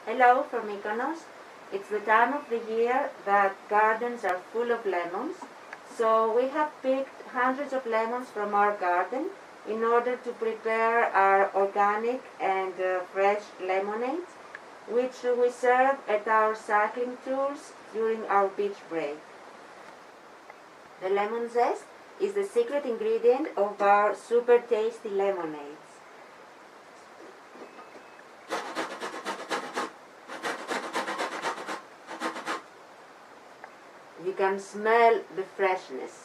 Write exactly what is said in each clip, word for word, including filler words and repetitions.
Hello from Mykonos. It's the time of the year that gardens are full of lemons, so we have picked hundreds of lemons from our garden in order to prepare our organic and uh, fresh lemonade, which we serve at our cycling tours during our beach break. The lemon zest is the secret ingredient of our super tasty lemonades. You can smell the freshness.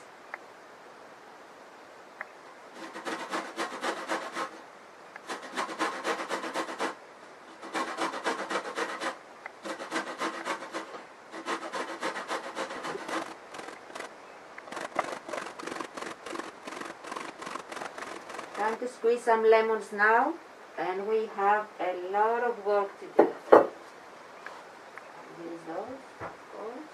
Time to squeeze some lemons now, and we have a lot of work to do. Use those, of course.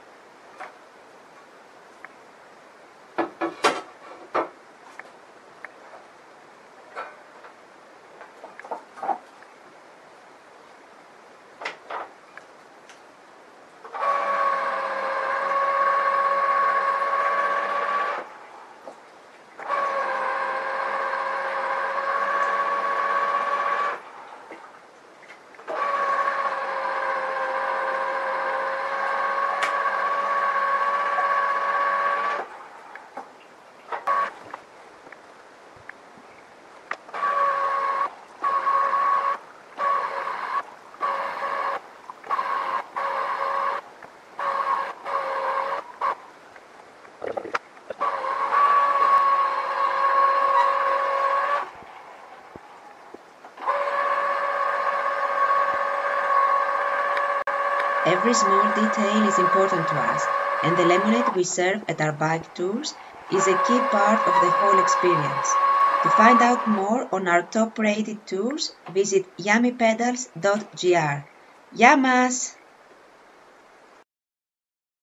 Every small detail is important to us, and the lemonade we serve at our bike tours is a key part of the whole experience. To find out more on our top-rated tours, visit yummy pedals dot g r. Yamas!